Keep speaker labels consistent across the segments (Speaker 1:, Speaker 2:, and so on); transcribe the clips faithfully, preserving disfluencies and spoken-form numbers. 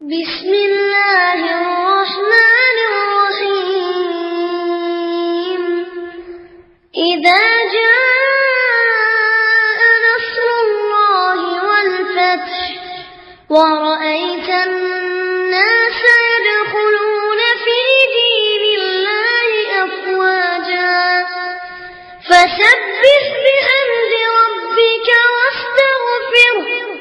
Speaker 1: بسم الله الرحمن الرحيم إذا جاء نصر الله والفتح ورأيت الناس يدخلون في دين الله أفواجا فسبح بحمد ربك واستغفره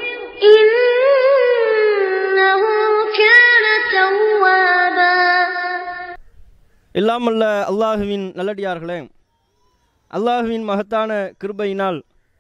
Speaker 1: إنه كان توابا.
Speaker 2: எல்லாம் அல்ல அல்லாஹுவின் நல்லடியார்களே, அல்லாஹுவின் மகத்தான கிருபையினால்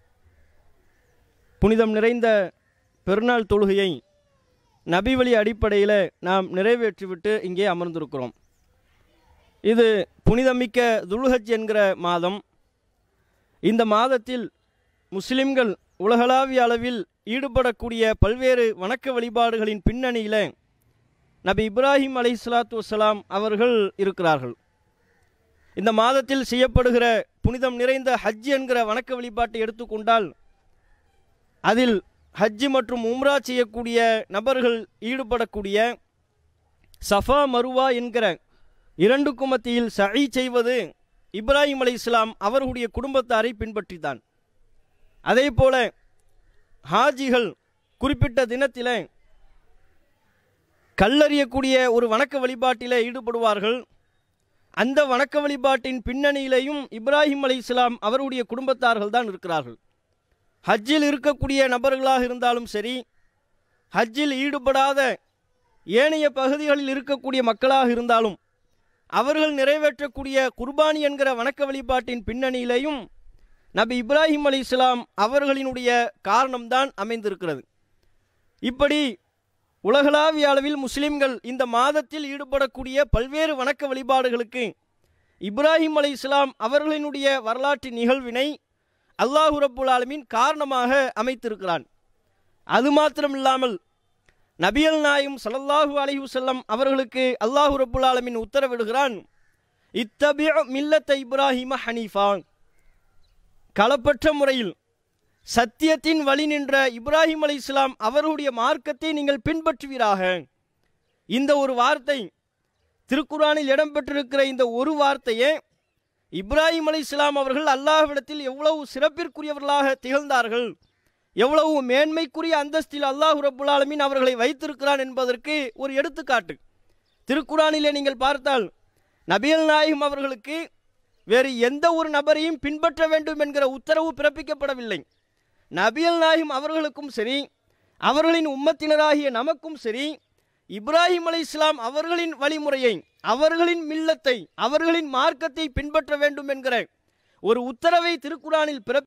Speaker 2: புனிதம் நிறைந்த பெருநாள் தொழுகையை நபி வழி அடிப்படையில் நாம் நிறைவேற்றிவிட்டு இங்கே அமர்ந்திருக்கிறோம். இது புனிதமிக்க துல்ஹஜ் என்கிற மாதம். இந்த மாதத்தில் முஸ்லிம்கள் உலகளாவிய அளவில் ஈடுபடக்கூடிய பல்வேறு வணக்க வழிபாடுகளின் பின்னணியில் நபி இப்ராஹிம் அலைஹிஸ்ஸலாத்து வஸ்ஸலாம் அவர்கள் இருக்கிறார்கள். இந்த மாதத்தில் செய்யப்படுகிற புனிதம் நிறைந்த ஹஜ் என்கிற வணக்க வழிபாட்டை எடுத்துக்கொண்டால் அதில் ஹஜ் மற்றும் உம்ரா செய்யக்கூடிய நபர்கள் ஈடுபடக்கூடிய சஃபா மருவா என்கிற இரண்டுக்கும் மத்தியில் சஇ செய்வது இப்ராஹிம் அலைஹிஸ்ஸலாம் அவர்களுடைய குடும்பத்தாரை பின்பற்றித்தான். அதே போல ஹாஜிகள் குறிப்பிட்ட தினத்தில் கல்லறியக்கூடிய ஒரு வணக்க வழிபாட்டில் ஈடுபடுவார்கள். அந்த வணக்க வழிபாட்டின் பின்னணியிலேயும் இப்ராஹிம் அலைஹிஸ்ஸலாம் அவருடைய குடும்பத்தார்கள் தான் இருக்கிறார்கள். ஹஜ்ஜில் இருக்கக்கூடிய நபர்களாக இருந்தாலும் சரி, ஹஜ்ஜில் ஈடுபடாத ஏனைய பகுதிகளில் இருக்கக்கூடிய மக்களாக இருந்தாலும் அவர்கள் நிறைவேற்றக்கூடிய குர்பானி என்கிற வணக்க வழிபாட்டின் பின்னணியிலேயும் நபி இப்ராஹிம் அலைஹிஸ்ஸலாம் அவர்களினுடைய காரணம்தான் அமைந்திருக்கிறது. இப்படி உலகளாவிய அளவில் முஸ்லிம்கள் இந்த மாதத்தில் ஈடுபடக்கூடிய பல்வேறு வணக்க வழிபாடுகளுக்கு இப்ராஹிம் அலைஹிஸ்ஸலாம் அவர்களினுடைய வரலாற்று நிகழ்வினை அல்லாஹு ரப்புல் ஆலமீன் காரணமாக அமைத்திருக்கிறான். அது மாத்திரமில்லாமல் நபிகள் நாயகம் ஸல்லல்லாஹு அலைஹி வஸல்லம் அவர்களுக்கு அல்லாஹு ரப்புல் ஆலமீன் உத்தரவிடுகிறான், இத்தபி மில்லத்த இப்ராஹிம ஹனீஃபா, களப்பற்ற முறையில் சத்தியத்தின் வழி நின்ற இப்ராஹிம் அலைஹிஸ்ஸலாம் அவருடைய மார்க்கத்தை நீங்கள் பின்பற்றுவீராக. இந்த ஒரு வார்த்தை திருக்குர்ஆனில் இடம்பெற்றிருக்கிற இந்த ஒரு வார்த்தையே இப்ராஹிம் அலைஹிஸ்ஸலாம் அவர்கள் அல்லாஹ்விடத்தில் எவ்வளவு சிறப்பிற்குரியவர்களாக திகழ்ந்தார்கள், எவ்வளவு மேன்மைக்குரிய அந்தஸ்தில் அல்லாஹ் ரப்புல் ஆலமீன் அவர்களை வைத்திருக்கிறான் என்பதற்கு ஒரு எடுத்துக்காட்டு. திருக்குர்ஆனிலே நீங்கள் பார்த்தால் நபிகள் நாயகம் அவர்களுக்கு வேறு எந்த ஒரு நபரையும் பின்பற்ற வேண்டும் என்கிற உத்தரவு பிறப்பிக்கப்படவில்லை. நபிகள் நாயகம் அவர்களுக்கும் சரி, அவர்களின் உம்மத்தினராகிய நமக்கும் சரி, இப்ராஹிம் அலைஹிஸ்ஸலாம் அவர்களின் வழிமுறையை, அவர்களின் மில்லத்தை, அவர்களின் மார்க்கத்தை பின்பற்ற வேண்டும் என்கிற ஒரு உத்தரவை திருக்குர்ஆனில் பிறப்பி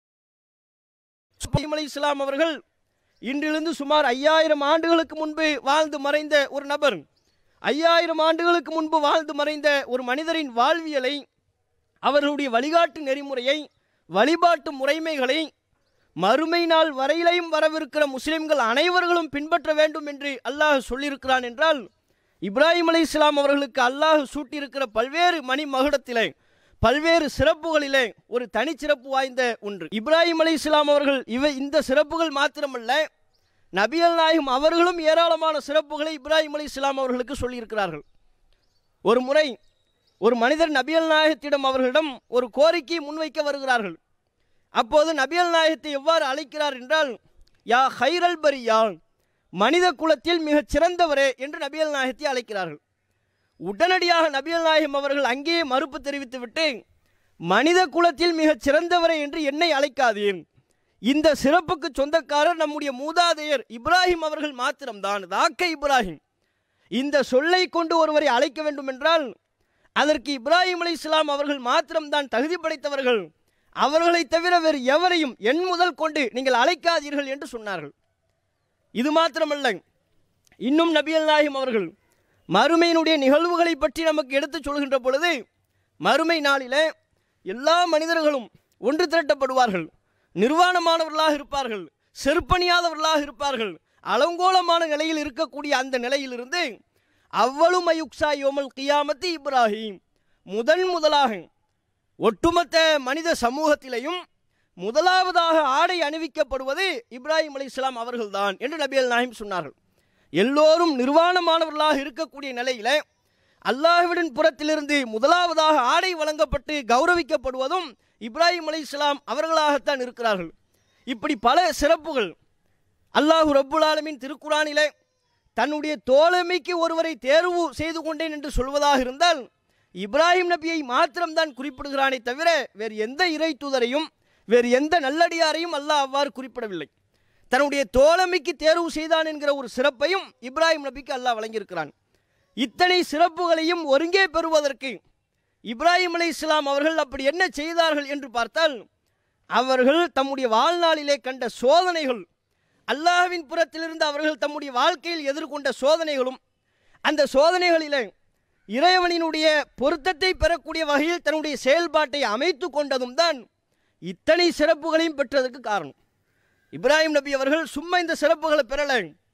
Speaker 2: இப்ராஹிம் அலைஹிஸ்ஸலாம் அவர்கள் இன்றிலிருந்து சுமார் ஐயாயிரம் ஆண்டுகளுக்கு முன்பு வாழ்ந்து மறைந்த ஒரு நபர். ஐயாயிரம் ஆண்டுகளுக்கு முன்பு வாழ்ந்து மறைந்த ஒரு மனிதரின் வாழ்வியலை, அவர்களுடைய வழிகாட்டு நெறிமுறையை, வழிபாட்டு முறைமைகளை மறுமை நாள் வரையிலையும் வரவிருக்கிற முஸ்லிம்கள் அனைவர்களும் பின்பற்ற வேண்டும் என்று அல்லாஹ் சொல்லியிருக்கிறான் என்றால், இப்ராஹிம் அலைஹிஸ்ஸலாம் அவர்களுக்கு அல்லாஹ் சூட்டியிருக்கிற பல்வேறு மணி மகுடத்திலே, பல்வேறு சிறப்புகளிலே ஒரு தனிச்சிறப்பு வாய்ந்த ஒன்று. இப்ராஹிம் அலைஹிஸ்ஸலாம் அவர்கள் இவை இந்த சிறப்புகள் மாத்திரமல்ல, நபிகள் நாயகம் அவர்களும் ஏராளமான சிறப்புகளை இப்ராஹிம் அலைஹிஸ்ஸலாம் அவர்களுக்கு சொல்லியிருக்கிறார்கள். ஒரு முறை ஒரு மனிதர் நபிகள் நாயகத்திடம் அவர்களிடம் ஒரு கோரிக்கை முன்வைக்க வருகிறார்கள். அப்போது நபிகள் நாயகத்தை எவ்வாறு அழைக்கிறார் என்றால், யா ஹைரல் பரியா, மனித குலத்தில் மிகச் சிறந்தவரே என்று நபிகள் நாயகத்தை அழைக்கிறார்கள். உடனடியாக நபிகள் நாயகம் அவர்கள் அங்கேயே மறுப்பு தெரிவித்துவிட்டு, மனித குலத்தில் மிகச் சிறந்தவரே என்று என்னை அழைக்காதீர், இந்த சிறப்புக்கு சொந்தக்காரர் நம்முடைய மூதாதையர் இப்ராஹிம் அவர்கள் மாத்திரம்தான், தாக்க இப்ராஹிம். இந்த சொல்லை கொண்டு ஒருவரை அழைக்க வேண்டும் என்றால் அதற்கு இப்ராஹிம் அலைஹிஸ்ஸலாம் அவர்கள் மாத்திரம்தான் தகுதி படைத்தவர்கள், அவர்களை தவிர வேறு எவரையும் என் முதல் கொண்டு நீங்கள் அழைக்காதீர்கள் என்று சொன்னார்கள். இது மாத்திரமல்ல, இன்னும் நபிகள் நாயகம் அவர்கள் மறுமையினுடைய நிகழ்வுகளை பற்றி நமக்கு எடுத்துச் சொல்கின்ற பொழுது, மறுமை நாளில் எல்லா மனிதர்களும் ஒன்று திரட்டப்படுவார்கள், நிர்வாணமானவர்களாக இருப்பார்கள், செருப்பணியாதவர்களாக இருப்பார்கள். அலங்கோலமான நிலையில் இருக்கக்கூடிய அந்த நிலையிலிருந்து அவ்வளவு மயுக்ஸா யோமல் கியாமத்தி இப்ராஹிம், முதன் முதலாக ஒட்டுமொத்த மனித சமூகத்திலையும் முதலாவதாக ஆடை அணிவிக்கப்படுவது இப்ராஹிம் அலைஹிஸ்ஸலாம் அவர்கள்தான் என்று நபிகள் நாயகம் சொன்னார்கள். எல்லோரும் நிர்வாணமானவர்களாக இருக்கக்கூடிய நிலையில அல்லாஹ்வின் புறத்திலிருந்து முதலாவதாக ஆடை வழங்கப்பட்டு கௌரவிக்கப்படுவதும் இப்ராஹிம் அலைஹிஸ்ஸலாம் அவர்களாகத்தான் இருக்கிறார்கள். இப்படி பல சிறப்புகள் அல்லாஹ் ரப்புல் ஆலமீன் திருக்குரானிலே தன்னுடைய தோழமைக்கு ஒருவரை தேர்வு செய்து கொண்டேன் என்று சொல்வதாக இருந்தால் இப்ராஹிம் நபியை மாத்திரம்தான் குறிப்பிடுகிறானே தவிர வேறு எந்த இறை தூதரையும் வேறு எந்த நல்லடியாரையும் அல்லாஹ் அவ்வாறு குறிப்பிடவில்லை. தன்னுடைய தோழமைக்கு தேர்வு செய்தான் என்கிற ஒரு சிறப்பையும் இப்ராஹிம் நபிக்கு அல்லாஹ் வழங்கியிருக்கிறான். இத்தனை சிறப்புகளையும் ஒருங்கே பெறுவதற்கு இப்ராஹிம் அலைஹிஸ்ஸலாம் அவர்கள் அப்படி என்ன செய்தார்கள் என்று பார்த்தால், அவர்கள் தம்முடைய வாழ்நாளிலே கண்ட சோதனைகள், அல்லாஹ்வின் புறத்திலிருந்து அவர்கள் தம்முடைய வாழ்க்கையில் எதிர்கொண்ட சோதனைகளும், அந்த சோதனைகளிலே இறைவனினுடைய பொருத்தத்தை பெறக்கூடிய வகையில் தன்னுடைய செயல்பாட்டை அமைத்து கொண்டதும் தான் இத்தனை சிறப்புகளையும் பெற்றதற்கு காரணம். இப்ராஹிம் நபி அவர்கள் சும்மா இந்த சிறப்புகளை பெறல,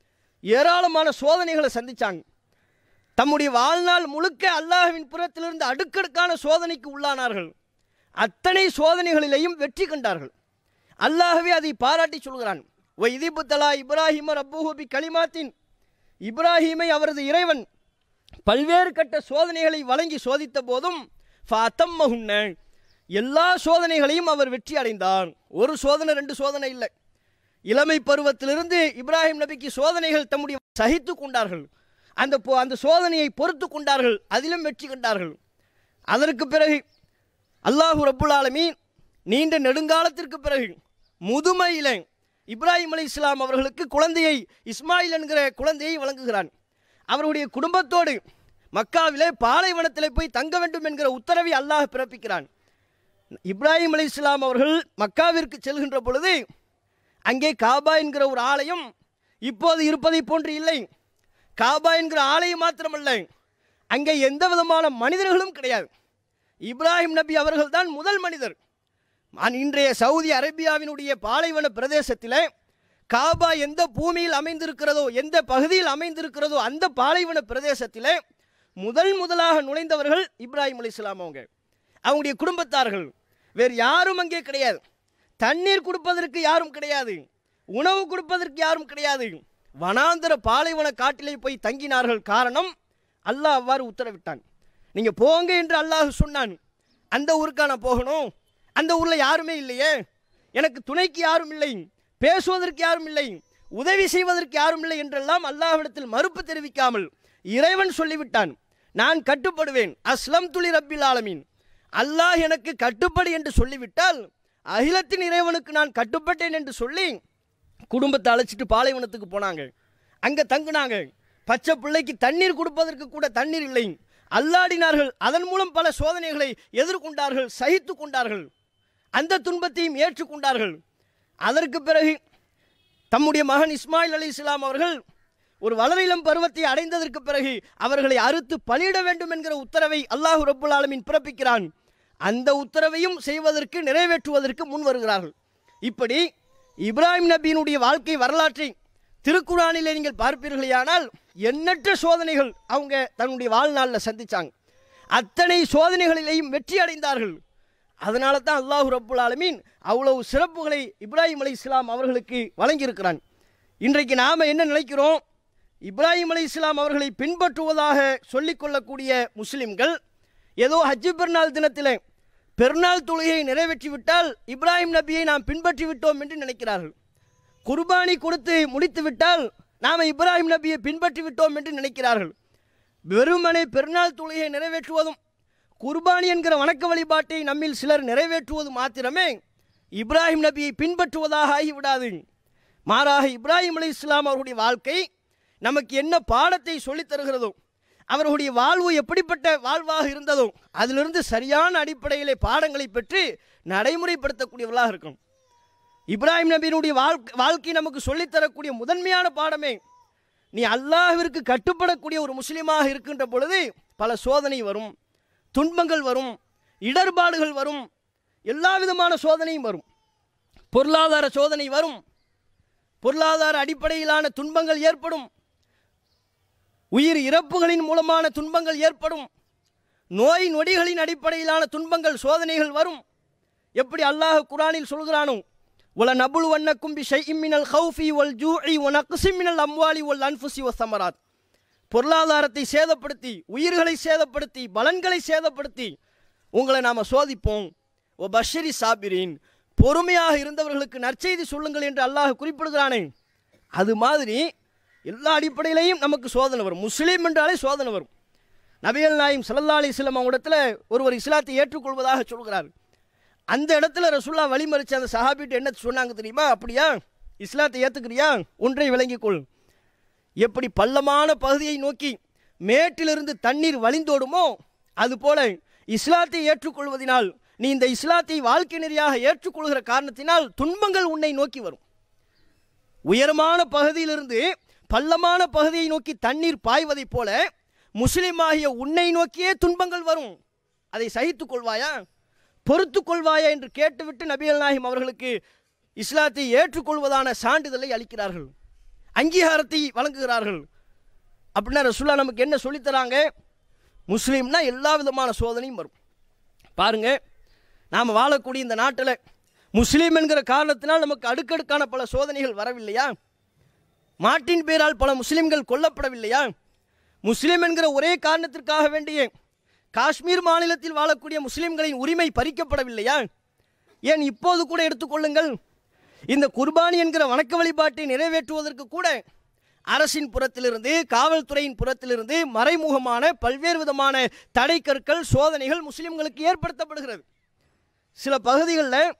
Speaker 2: ஏராளமான சோதனைகளை சந்திச்சாங்க. தம்முடைய வாழ்நாள் முழுக்க அல்லாஹ்வின் புறத்திலிருந்து அடுக்கடுக்கான சோதனைக்கு உள்ளானார்கள். அத்தனை சோதனைகளிலேயும் வெற்றி கண்டார்கள். அல்லாஹ்வே அதை பாராட்டி சொல்கிறான். வைதிபுத்தலா இப்ராஹிம ரப்புஹு பி கலிமாத்தின், இப்ராஹிமை அவரது இறைவன் பல்வேறு கட்ட சோதனைகளை வழங்கி சோதித்த போதும் ஃபஅத்தம்மஹுன்ன, எல்லா சோதனைகளையும் அவர் வெற்றி அடைந்தார். ஒரு சோதனை ரெண்டு சோதனை இல்லை. இளமை பருவத்திலிருந்து இப்ராஹிம் நபிக்கு சோதனைகள் தம்முடைய சகித்து கொண்டார்கள். அந்த அந்த சோதனையை பொறுத்து கொண்டார்கள், அதிலும் வெற்றி கண்டார்கள். அதற்கு பிறகு அல்லாஹு ரப்புல் ஆலமீன் நீண்ட நெடுங்காலத்திற்கு பிறகு முதுமையிலே இப்ராஹிம் அலைஹிஸ்ஸலாம் அவர்களுக்கு குழந்தையை, இஸ்மாயில் என்கிற குழந்தையை வழங்குகிறான். அவருடைய குடும்பத்தோடு மக்காவிலே பாலைவனத்திலே போய் தங்க வேண்டும் என்கிற உத்தரவை அல்லாஹ் பிறப்பிக்கிறான். இப்ராஹிம் அலைஹிஸ்ஸலாம் அவர்கள் மக்காவிற்கு செல்கின்ற பொழுது அங்கே காபா என்கிற ஒரு ஆலயம் இப்போது இருப்பதை போன்று இல்லை. காபா என்கிற ஆலயம் மாத்திரமல்ல, அங்கே எந்த விதமான மனிதர்களும் கிடையாது. இப்ராஹிம் நபி அவர்கள் தான் முதல் மனிதர். இன்றைய சவுதி அரேபியாவினுடைய பாலைவன பிரதேசத்தில் காபா எந்த பூமியில் அமைந்திருக்கிறதோ, எந்த பகுதியில் அமைந்திருக்கிறதோ அந்த பாலைவன பிரதேசத்தில் முதல் முதலாக நுழைந்தவர்கள் இப்ராஹிம் அலைஹிஸ்ஸலாம் அவங்க, அவங்களுடைய குடும்பத்தார்கள். வேறு யாரும் அங்கே கிடையாது. தண்ணீர் கொடுப்பதற்கு யாரும் கிடையாது, உணவு கொடுப்பதற்கு யாரும் கிடையாது. வனாந்தர பாலைவன காட்டிலே போய் தங்கினார்கள். காரணம், அல்லாஹ் அவ்வாறு உத்தரவிட்டான். நீங்கள் போங்க என்று அல்லாஹ் சொன்னான். அந்த ஊருக்கா நான் போகணும்? அந்த ஊரில் யாருமே இல்லையே, எனக்கு துணைக்கு யாரும் இல்லை, பேசுவதற்கு யாரும் இல்லை, உதவி செய்வதற்கு யாரும் இல்லை என்றெல்லாம் அல்லாஹ்விடத்தில் மறுப்பு தெரிவிக்காமல் இறைவன் சொல்லிவிட்டான், நான் கட்டுப்படுவேன். அஸ்லம் துலி ரப்பில் ஆலமீன், அல்லாஹ் எனக்கு கட்டுப்படு என்று சொல்லிவிட்டால் அகிலத்தின் இறைவனுக்கு நான் கட்டுப்பட்டேன் என்று சொல்லி குடும்பத்தை அழைச்சிட்டு பாலைவனத்துக்கு போனாங்க. அங்கே தங்கினாங்க. பச்சை பிள்ளைக்கு தண்ணீர் கொடுப்பதற்கு கூட தண்ணீர் இல்லை. அல்லாடினார்கள். அதன் மூலம் பல சோதனைகளை எதிர்கொண்டார்கள், சகித்து கொண்டார்கள். அந்த துன்பத்தையும் ஏற்றுக்கொண்டார்கள். அதற்கு பிறகு தம்முடைய மகன் இஸ்மாயில் அலைஹிஸ்ஸலாம் அவர்கள் ஒரு வளரிளம் பருவத்தை அடைந்ததற்கு பிறகு அவர்களை அறுத்து பலியிட வேண்டும் என்கிற உத்தரவை அல்லாஹ் ரப்புல் ஆலமீன் பிறப்பிக்கிறான். அந்த உத்தரவையும் செய்வதற்கு, நிறைவேற்றுவதற்கு முன் வருகிறார்கள். இப்படி இப்ராஹிம் நபியினுடைய வாழ்க்கை வரலாற்றை திருக்குரானிலே நீங்கள் பார்ப்பீர்களேயானால் எண்ணற்ற சோதனைகள் அவங்க தன்னுடைய வாழ்நாளில் சந்திச்சாங்க. அத்தனை சோதனைகளிலேயும் வெற்றி அடைந்தார்கள். அதனால தான் அல்லாஹ் ரப்புல் ஆலமீன் அவ்வளவு சிறப்புகளை இப்ராஹிம் அலைஹிஸ்ஸலாம் அவர்களுக்கு வழங்கியிருக்கிறான். இன்றைக்கு நாம் என்ன நினைக்கிறோம்? இப்ராஹிம் அலைஹிஸ்ஸலாம் அவர்களை பின்பற்றுவதாக சொல்லிக்கொள்ளக்கூடிய முஸ்லிம்கள் ஏதோ ஹஜ்ஜு பெருநாள் தினத்தில் பெருநாள் தொழுகையை நிறைவேற்றிவிட்டால் இப்ராஹிம் நபியை நாம் பின்பற்றி விட்டோம் என்று நினைக்கிறார்கள். குர்பானி கொடுத்து முடித்து விட்டால் நாம் இப்ராஹிம் நபியை பின்பற்றி விட்டோம் என்று நினைக்கிறார்கள். வெறுமனை பெருநாள் தொழுகையை நிறைவேற்றுவதும் குர்பானி என்கிற வணக்க வழிபாட்டை நம்மில் சிலர் நிறைவேற்றுவது மாத்திரமே இப்ராஹிம் நபியை பின்பற்றுவதாக ஆகிவிடாது. மாறாக இப்ராஹிம் அலைஹிஸ்ஸலாம் அவருடைய வாழ்க்கை நமக்கு என்ன பாடத்தை சொல்லித் தருகிறதோ, அவர்களுடைய வாழ்வு எப்படிப்பட்ட வாழ்வாக இருந்ததோ அதிலிருந்து சரியான அடிப்படையிலே பாடங்களை பெற்று நடைமுறைப்படுத்தக்கூடியவர்களாக இருக்கும். இப்ராஹிம் நபியினுடைய வாழ்க்கை வாழ்க்கை நமக்கு சொல்லித்தரக்கூடிய முதன்மையான பாடமே, நீ அல்லாஹ்விற்கு கட்டுப்படக்கூடிய ஒரு முஸ்லீமாக இருக்கின்ற பொழுது பல சோதனை வரும், துன்பங்கள் வரும், இடர்பாடுகள் வரும், எல்லா விதமான சோதனையும் வரும். பொருளாதார சோதனை வரும், பொருளாதார அடிப்படையிலான துன்பங்கள் ஏற்படும், உயிர் இறப்புகளின் மூலமான துன்பங்கள் ஏற்படும், நோய் நொடிகளின் அடிப்படையிலான துன்பங்கள் சோதனைகள் வரும். எப்படி அல்லாஹ் குர்ஆனில் சொல்கிறானோ, வல நபுலுவன்னக்கும் பிஷைஇம் மினல் ஹௌஃபி வல் ஜூஇ வ நக்ஸிம் மினல் அம்வாலி வல் அன்ஃபுஸி வஸ்ஸமராத். பொருளாதாரத்தை சேதப்படுத்தி, உயிர்களை சேதப்படுத்தி, பலன்களை சேதப்படுத்தி உங்களை நாம் சோதிப்போம். ஓ பஷரி சாபிரின், பொறுமையாக இருந்தவர்களுக்கு நற்செய்தி சொல்லுங்கள் என்று அல்லாஹ் குறிப்பிடுகிறானே, அது மாதிரி எல்லா அடிப்படையிலையும் நமக்கு சோதனை வரும். முஸ்லீம் என்றாலே சோதனை வரும். நபிகள் நாயகம் ஸல்லல்லாஹு அலைஹி வஸல்லம் அவங்க இடத்துல ஒருவர் இஸ்லாத்தை ஏற்றுக்கொள்வதாக சொல்கிறார். அந்த இடத்துல ரசூலுல்லாஹ் வழிமறிச்சு அந்த சஹாபிட்டு என்ன சொன்னாங்க தெரியுமா? அப்படியா, இஸ்லாத்தை ஏற்றுக்கிறியா? ஒன்றை விளங்கிக்கொள், எப்படி பள்ளமான பகுதியை நோக்கி மேட்டிலிருந்து தண்ணீர் வழிந்தோடுமோ அதுபோல இஸ்லாத்தை ஏற்றுக்கொள்வதனால், நீ இந்த இஸ்லாத்தை வாழ்க்கை நெறியாக ஏற்றுக்கொள்கிற காரணத்தினால் துன்பங்கள் உன்னை நோக்கி வரும். உயரமான பகுதியிலிருந்து பள்ளமான பகுதியை நோக்கி தண்ணீர் பாய்வதைப் போல முஸ்லிமாகிய உன்னை நோக்கியே துன்பங்கள் வரும். அதை சகித்துக் கொள்வாயா, பொறுத்து கொள்வாயா என்று கேட்டுவிட்டு நபிகள் நாயகம் அவர்களுக்கு இஸ்லாத்தை ஏற்றுக்கொள்வதான சான்றிதழை அளிக்கிறார்கள், அங்கீகாரத்தை வழங்குகிறார்கள். அப்படின்னா ரசூலுல்லாஹ் நமக்கு என்ன சொல்லித்தராங்க? முஸ்லீம்னா எல்லா விதமான சோதனையும் வரும். பாருங்க, நாம் வாழக்கூடிய இந்த நாட்டில் முஸ்லீம் என்கிற காரணத்தினால் நமக்கு அடுக்கடுக்கான பல சோதனைகள் வரவில்லையா? மாட்டின் பேரால் பல முஸ்லீம்கள் கொல்லப்படவில்லையா? முஸ்லீம் என்கிற ஒரே காரணத்திற்காக வேண்டிய காஷ்மீர் மாநிலத்தில் வாழக்கூடிய முஸ்லீம்களின் உரிமை பறிக்கப்படவில்லையா? ஏன் இப்போது கூட எடுத்துக்கொள்ளுங்கள், இந்த குர்பானி என்கிற வணக்க வழிபாட்டை நிறைவேற்றுவதற்கு கூட அரசின் புறத்திலிருந்து, காவல்துறையின் புறத்திலிருந்து மறைமுகமான பல்வேறு விதமான தடை கற்கள், சோதனைகள் முஸ்லீம்களுக்கு ஏற்படுத்தப்படுகிறது. சில பகுதிகளில்,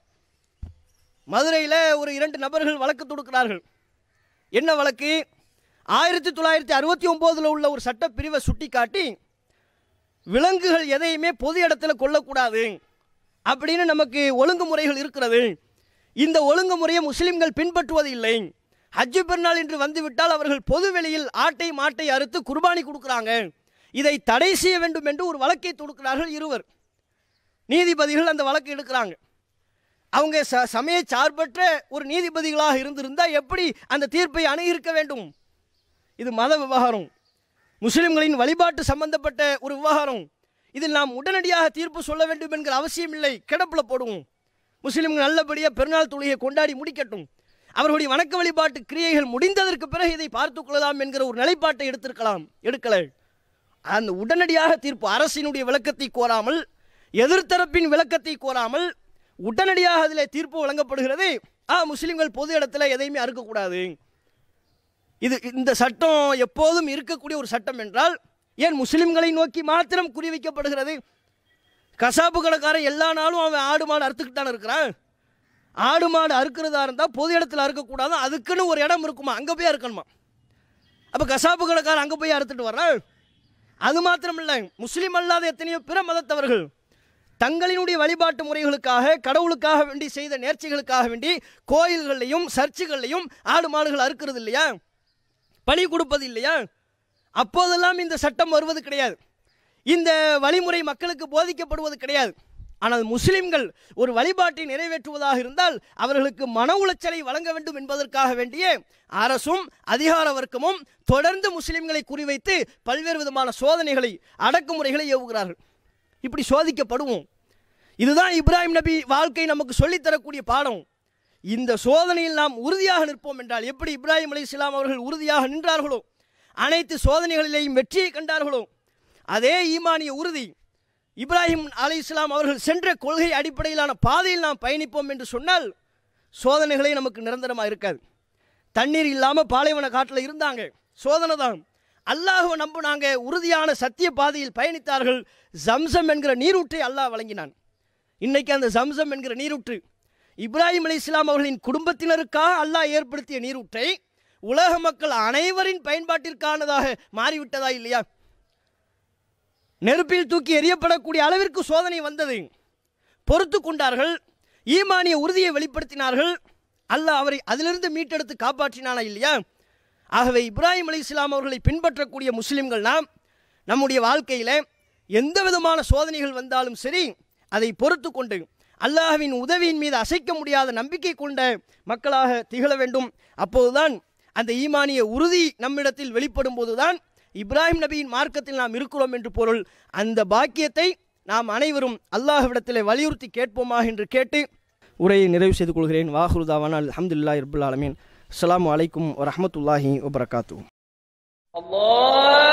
Speaker 2: மதுரையில் ஒரு இரண்டு நபர்கள் வழக்கு தொடுக்கிறார்கள். என்ன வழக்கு? ஆயிரத்தி தொள்ளாயிரத்தி அறுபத்தி ஒம்போதில் உள்ள ஒரு சட்டப்பிரிவை சுட்டி காட்டி விலங்குகள் எதையுமே பொது இடத்துல கொல்லக்கூடாது அப்படின்னு நமக்கு ஒழுங்குமுறைகள் இருக்கிறது. இந்த ஒழுங்குமுறையை முஸ்லிம்கள் பின்பற்றுவது இல்லை. ஹஜ்ஜு பெருநாள் என்று வந்துவிட்டால் அவர்கள் பொது வெளியில் ஆட்டை மாட்டை அறுத்து குர்பானி கொடுக்குறாங்க. இதை தடை செய்ய வேண்டும் என்று ஒரு வழக்கை தொடுக்கிறார்கள் இருவர் நீதிபதிகள். அந்த வழக்கு எடுக்கிறாங்க. அவங்க ச சமய சார்பற்ற ஒரு நீதிபதிகளாக இருந்திருந்தால் எப்படி அந்த தீர்ப்பை அணுகியிருக்க வேண்டும்? இது மத விவகாரம், முஸ்லிம்களின் வழிபாட்டு சம்பந்தப்பட்ட ஒரு விவகாரம். இதில் நாம் உடனடியாக தீர்ப்பு சொல்ல வேண்டும் என்கிற அவசியம் இல்லை. கிடப்பில் போடுவோம், முஸ்லிம்கள் நல்லபடியாக பெருநாள் தொழுகையை கொண்டாடி முடிக்கட்டும், அவர்களுடைய வணக்க வழிபாட்டு கிரியைகள் முடிந்ததற்கு பிறகு இதை பார்த்துக் கொள்ளலாம் என்கிற ஒரு நிலைப்பாட்டை எடுத்திருக்கலாம். எடுக்கலை. அந்த உடனடியாக தீர்ப்பு, அரசினுடைய விளக்கத்தை கோராமல், எதிர்த்தரப்பின் விளக்கத்தை கோராமல் உடனடியாக அதில் தீர்ப்பு வழங்கப்படுகிறது. ஆ, முஸ்லிம்கள் பொது இடத்துல எதையுமே அறுக்கக்கூடாது. இது இந்த சட்டம் எப்போதும் இருக்கக்கூடிய ஒரு சட்டம் என்றால் ஏன் முஸ்லிம்களை நோக்கி மாத்திரம் குறிவைக்கப்படுகிறது? கசாப்பு கடைக்காரன் எல்லா நாளும் அவன் ஆடு மாடு அறுத்துக்கிட்டு தானே இருக்கிறான். ஆடு மாடு அறுக்கிறதா இருந்தால் பொது இடத்துல அறுக்கக்கூடாது, அதுக்குன்னு ஒரு இடம் இருக்குமா, அங்கே போய் அறுக்கணுமா. அப்போ கசாப்பு கடைக்காரன் அங்கே போய் அறுத்துட்டு வர்றான். அது மாத்திரம் இல்லை, முஸ்லீம் அல்லாத எத்தனையோ பிற மதத்தவர்கள் தங்களினுடைய வழிபாட்டு முறைகளுக்காக, கடவுளுக்காக வேண்டி செய்த நேர்ச்சிகளுக்காக வேண்டி கோயில்களையும் சர்ச்சுகளையும் ஆடு மாடுகள் அறுக்கிறது இல்லையா, பலி கொடுப்பது இல்லையா? அப்போதெல்லாம் இந்த சட்டம் வருவது கிடையாது, இந்த வழிமுறை மக்களுக்கு போதிக்கப்படுவது கிடையாது. ஆனால் முஸ்லிம்கள் ஒரு வழிபாட்டை நிறைவேற்றுவதாக இருந்தால் அவர்களுக்கு மன உளைச்சலை வழங்க வேண்டும் என்பதற்காக வேண்டிய அரசும் அதிகார வர்க்கமும் தொடர்ந்து முஸ்லிம்களை குறிவைத்து பல்வேறு விதமான சோதனைகளை, அடக்குமுறைகளை ஏவுகிறார்கள். இப்படி சோதிக்கப்படுவோம். இதுதான் இப்ராஹிம் நபி வாழ்க்கை நமக்கு சொல்லித்தரக்கூடிய பாடம். இந்த சோதனையில் நாம் உறுதியாக நிற்போம் என்றால், எப்படி இப்ராஹிம் அலைஹிஸ்ஸலாம் அவர்கள் உறுதியாக நின்றார்களோ, அனைத்து சோதனைகளிலேயும் வெற்றியை கண்டார்களோ, அதே ஈமானிய உறுதி இப்ராஹிம் அலைஹிஸ்ஸலாம் அவர்கள் சென்ற கொள்கை அடிப்படையிலான பாதையில் நாம் பயணிப்போம் என்று சொன்னால் சோதனைகளே நமக்கு நிரந்தரமாக இருக்காது. தண்ணீர் இல்லாமல் பாலைவன காட்டில் இருந்தாங்க, சோதனை தான். அல்லாஹ்வை நம்பினாங்க, உறுதியான சத்திய பாதையில் பயணித்தார்கள். ஜம்சம் என்கிற நீரூற்றை அல்லாஹ் வழங்கினான். இன்னைக்கு அந்த ஜம்சம் என்கிற நீரூற்று இப்ராஹிம் அலைஹிஸ்ஸலாம் அவர்களின் குடும்பத்தினருக்காக அல்லாஹ் ஏற்படுத்திய நீரூற்றை உலக மக்கள் அனைவரின் பயன்பாட்டிற்கானதாக மாறிவிட்டதா இல்லையா? நெருப்பில் தூக்கி எறியப்படக்கூடிய அளவிற்கு சோதனை வந்தது. பொறுத்து கொண்டார்கள், ஈமானிய உறுதியை வெளிப்படுத்தினார்கள். அல்லாஹ் அவரை அதிலிருந்து மீட்டெடுத்து காப்பாற்றினானா இல்லையா? ஆகவே இப்ராஹிம் அலைஹிஸ்ஸலாம் அவர்களை பின்பற்றக்கூடிய முஸ்லிம்கள் நாம் நம்முடைய வாழ்க்கையில் எந்த விதமான சோதனைகள் வந்தாலும் சரி அதை பொறுத்து கொண்டு அல்லாஹ்வின் உதவியின் மீது அசைக்க முடியாத நம்பிக்கை கொண்ட மக்களாக திகழ வேண்டும். அப்போதுதான் அந்த ஈமானிய உறுதி நம்மிடத்தில் வெளிப்படும் போதுதான் இப்ராஹிம் நபியின் மார்க்கத்தில் நாம் இருக்கிறோம் என்று பொருள். அந்த பாக்கியத்தை நாம் அனைவரும் அல்லாஹ்விடத்தில் வலியுறுத்தி கேட்போமாக என்று கேட்டு உரையை நிறைவு செய்து கொள்கிறேன். வாஹுருதாவான அல்ஹம்துலில்லாஹி ரப்பில் ஆலமீன். அஸ்ஸலாமு அலைக்கும் வரஹ்மத்துல்லாஹி வபரகாத்துஹு. அல்லாஹ்